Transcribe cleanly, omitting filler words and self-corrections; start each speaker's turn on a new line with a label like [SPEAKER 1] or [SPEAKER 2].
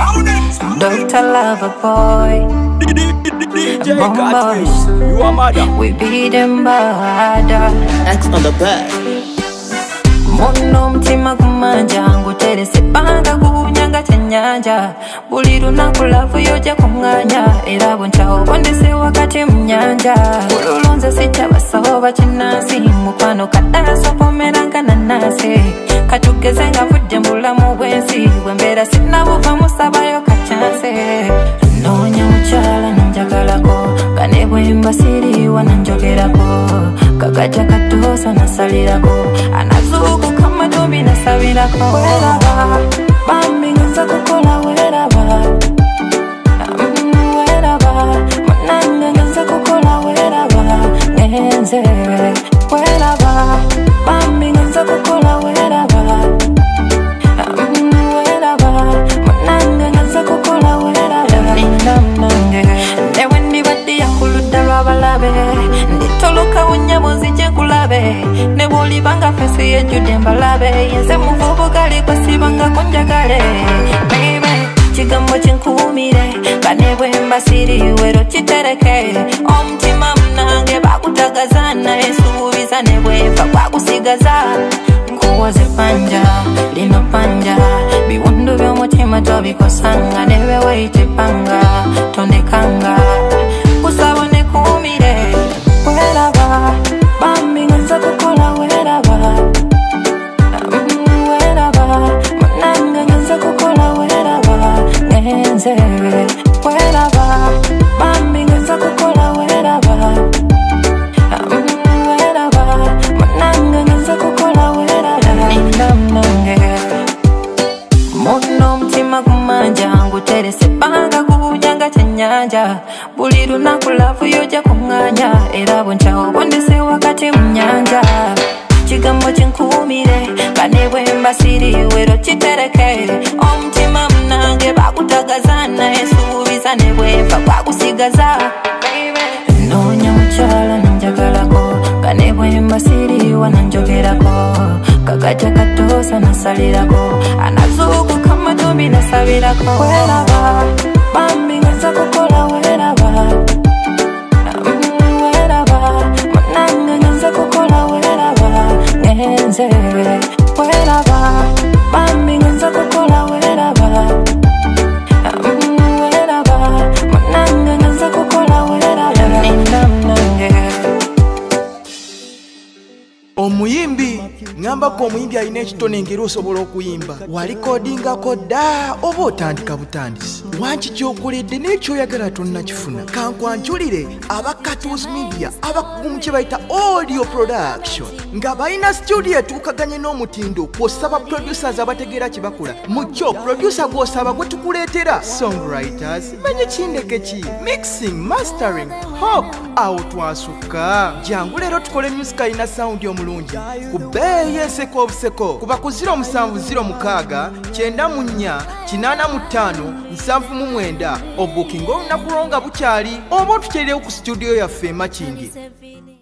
[SPEAKER 1] Dr. Loverboy,
[SPEAKER 2] DJ Catfish, you are mother.
[SPEAKER 1] we beat them bad.
[SPEAKER 2] X on the back.
[SPEAKER 1] Mono mtima kumanja nguterese panga kunyanga chenyanja buli lunaku lavu yoja kumwanya era bonchawo bondese wakati mnyanja ululonze sichabasawo bakinasi mukwano kadaso pomeranga nanase katugeze nga vudde mbulamu bwensi bwembeera sinabuva musabayo kachanse nonya mukyala nanjagalako kane bwemba siriwa nanjogerako kakaja katosa nasalirako anazuku kama dobi nasabirako weraba bambi ngenza kukola weraba weraba mananga ngenza kukola weraba ngenze weraba bambi ngenza kukola weraba weraba mananga ngenza kukola weraba ninamnange newe ndibadde yakuluda lwabalabe nditoloka wunyabo nzije kulabe ne bolibanga fesi yejude mbalabe yenze muvubuka likwesibanga kunjagale baby kigambo kinkumire kane bwemba siriwero kitereke omutima munange bakutagazana esuubiza ne bwefa kwakusigaza nkuwoze panja lino panja biwundu by'omutima tobikosanga nebeweyitipanga tondekanga kusabone kumire weraba bambi ngenza kukola weraba weraba mananga ngenza kukola weraba ngenze weraba bambi ngenza kukola weraba weraba mananga ngenza kukola weraba ninamnange mono mtima kumanja nguterese panga kunyanga chenyanja buli lunaku lavu yoja kumwanya era bonchawo bondese wakati mnyanja kigambo kinkumire kane bwemba siriwero kitereke omutima munange bakutagazana esuubiza ne bwefa kwakusigaza nonya mukyala nanjagalako kane bwemba siriwa nanjogerako kakaja katosa nasalirako anazuku kama dobi nasabirako weraba bambi ngenza kukola weraba weraba mananga ngenza kukola weraba ngenze weraba bambi ngenza kukola weraba weraba mananga ngenza kukola weraba ninamnange
[SPEAKER 2] Omuyimbi ngambako omuyimbi alina ekitone engeri osobola okuyimba walikodingako dda oba otandika butandisi wanki kyokoledde n'ekyoyagala tonnakifuna kankwanjulire aba Catus Media abakugumu kye bayita audio production nga balina studio etuukaganye n'omutindo kw'osaba producers abategeera kye bakola mu kyo producer gw'osaba gwe tukuleetera songwriters manye kindeke ki mixing mastering ho awo twasukka jangu leero tukole music alina sound omulungi ku bbeeyi enseko obuseko kuba ku 0706 94 885 779 obukinga olunaku lwo nga bukyali oba otukyerirewo ku studio yaffe e Makindye.